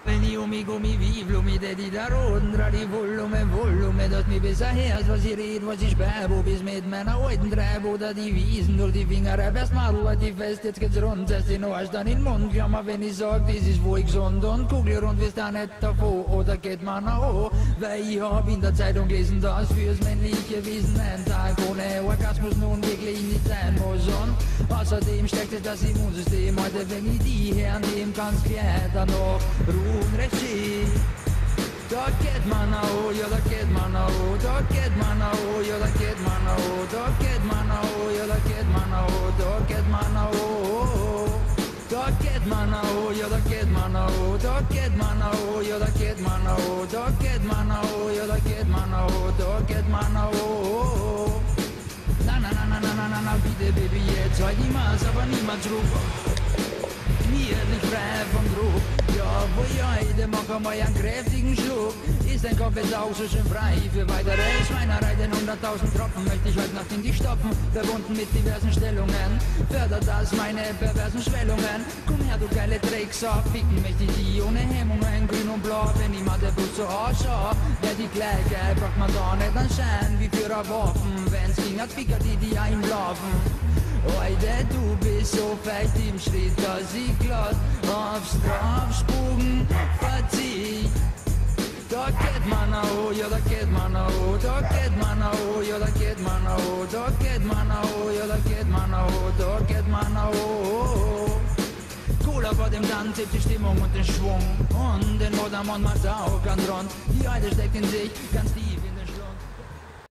Veni umi vivlumi, dedi da roden, dra die volume, dass mir besser herrscht, was ich red, was ich bebo, bis mit meiner alten Treib oder die Wiesen durch die Finger, erstmal die fest, jetzt geht's rund, setz den Arsch dann in den Mund, jammer, wenn ich sag, das ist wohl gesund und kugelrund, wisst da nicht davor, oder geht man auch, weil ich hab in der Zeitung gelesen, dass fürs männliche Wesen ein Tag ohne Orgasmus nun wirklich nicht sein muss und außerdem stärkt es das Immunsystem, heute wenn ich die hernehm, ganz klar danach, recht schön. Da geht man auch, ja da geht man auch, da geht man auch, ja da geht man auch, da geht man auch, ja da geht man auch, da geht man auch. Da geht man auch, ja da geht man auch, da geht man auch, ja da geht man auch, da geht man auch, ja da geht man auch, da geht man auch. Na na na na na na na na, bitte Baby jetzt, halt niemals, aber niemals ruf. Mir nicht frei vom Druck. Ja, wo ich heute mache mal einen kräftigen Schluck. Ist ein Kopf jetzt auch so schön frei für weitere Schweinerei, denn 100.000 Tropfen möchte ich heute Nacht in dich stopfen. Verbunden mit diversen Stellungen, fördert das meine perversen Schwellungen. Komm her, du geile Drecksau, ficken möchte ich die ohne Hemmungen, grün und blau. Wenn ich mal der Blut so ausschau, wer die Gleiche, braucht man da nicht anscheinen wie für ein Waffen. Wenn's ging, hat fickert die ja im Laufen. Heute, du bist so fest im Schritt, dass ich glatt aufs Draufspucken verzieh. Da geht man auch, ja da geht man auch, da geht man auch, ja da geht man auch, da geht man auch, ja da geht man auch, da geht man auch. Cola vor dem Tanz hebt die Stimmung und den Schwung und den Modermann macht auch ganz rund. Die Alte steckt in sich, ganz tief.